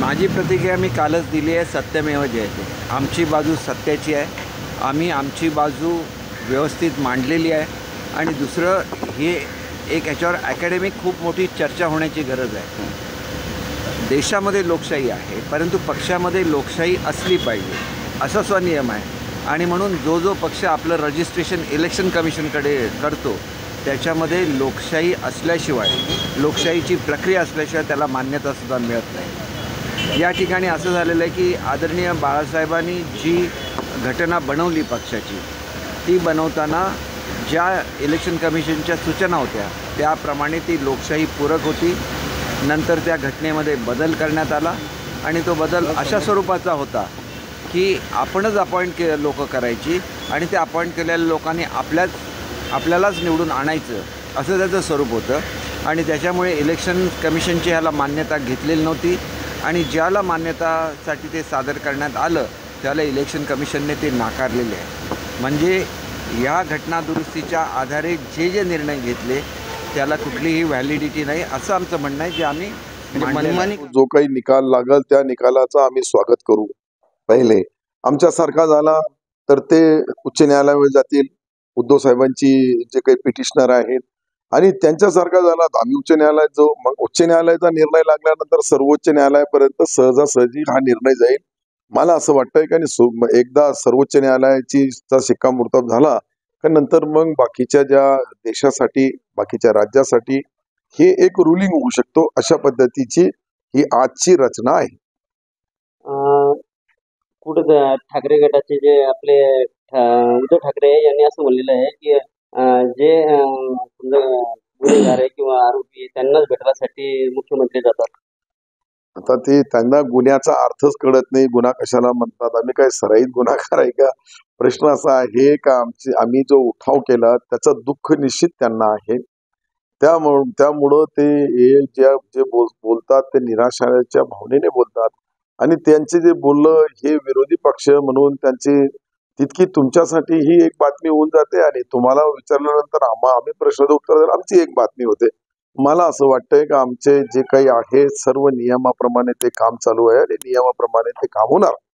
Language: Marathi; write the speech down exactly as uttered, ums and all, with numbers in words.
माझी प्रतिक्रिया मी कालच दिली आहे, सत्यमेव जयते. आमची बाजू सत्याची आहे. आम्ही आमची बाजू व्यवस्थित मांडलेली आहे. आणि दुसरं हे एक याच्यावर अकॅडमिक खूप मोठी चर्चा होण्याची गरज आहे. देशामध्ये लोकशाही आहे, परंतु पक्षामध्ये लोकशाही असली पाहिजे असा स्वनियम आहे. आणि म्हणून जो जो पक्ष आपलं रजिस्ट्रेशन इलेक्शन कमिशनकडे करतो त्याच्यामध्ये लोकशाही असल्याशिवाय, लोकशाहीची प्रक्रिया असल्याशिवाय त्याला मान्यतासुद्धा मिळत नाही. या ठिकाणी असं झालेलं आहे की आदरणीय बाळासाहेबांनी जी घटना बनवली पक्षाची, ती बनवताना ज्या इलेक्शन कमिशनच्या सूचना होत्या त्याप्रमाणे ती लोकशाही पूरक होती. नंतर त्या घटनेमध्ये बदल करण्यात आला आणि तो बदल अशा स्वरूपाचा होता की आपणच अपॉइंट के लोकं करायची आणि ते अपॉइंट केलेल्या लोकांनी आपल्याच आपल्यालाच निवडून आणायचं असं त्याचं स्वरूप होतं. आणि त्याच्यामुळे इलेक्शन कमिशनची ह्याला मान्यता घेतलेली नव्हती. आणि ज्याला मान्यतासाठी ते सादर करण्यात आलं त्याला इलेक्शन कमिशनने ते नाकारलेले आहे. म्हणजे या घटनादुरुस्तीच्या आधारे जे जे निर्णय घेतले त्याला कुठलीही व्हॅलिडिटी नाही असं आमचं म्हणणं आहे. जे आम्ही मनमानी जो काही निकाल लागल त्या निकालाचं आम्ही स्वागत करू. पहिले आमच्यासारखा झाला तर ते उच्च न्यायालयावर जातील. उद्धव साहेबांची जे काही पिटिशनर आहेत आणि त्यांच्यासारखा झाला तर आम्ही उच्च न्यायालयात जाऊ. मग उच्च न्यायालयाचा निर्णय लागल्यानंतर सर्वोच्च न्यायालयापर्यंत सहजासहजी हा निर्णय जाईल. मला असं वाटतंय की एकदा सर्वोच्च न्यायालयाची शिक्कामोर्तब झाला का नंतर मग बाकीच्या ज्या देशासाठी, बाकीच्या राज्यासाठी हे एक रुलिंग होऊ शकतो. अशा पद्धतीची ही आजची रचना आहे. कुठे ठाकरे गटाचे जे आपले उद्धव ठाकरे यांनी असं म्हणलेलं आहे की जे गुन्हेगार आहे किंवा आरोपी त्यांनाच भेटण्यासाठी मुख्यमंत्री जातात. आता ते त्यांना गुन्ह्याचा अर्थच कळत नाही. गुन्हा कशाला म्हणतात? आम्ही काय सराईत गुन्हागार आहे का? प्रश्न असा आहे का आमची आम्ही जो उठाव केला त्याचं दुःख निश्चित त्यांना आहे. त्यामुळं त्यामुळं ते हे ज्या जे बोल बोलतात ते निराशाच्या भावनेने बोलतात. आणि त्यांचे जे बोललं हे विरोधी पक्ष म्हणून त्यांची तितकी तुमच्यासाठी ही एक बातमी होऊन जाते आणि तुम्हाला विचारल्यानंतर आम्हा आम्ही प्रश्नाचं उत्तर आमची एक बातमी होते. मला असं वाटतंय की आमचे जे काही आहे सर्व नियमाप्रमाणे ते काम चालू आहे आणि नियमाप्रमाणे ते काम होणार.